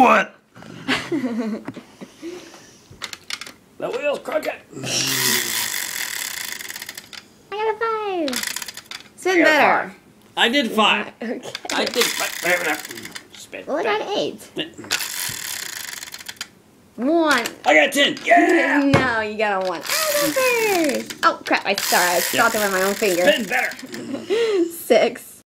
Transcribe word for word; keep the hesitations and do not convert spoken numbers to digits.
What? The wheel's crooked. I got a five. Spin I got a better. five. I did five. Okay. I did five. Spin. Well, I got eight. Spin. One. I got ten. Yeah. No, you got a one. I got first. Oh crap! I sorry. I stopped it with my own finger. Spin better. Six.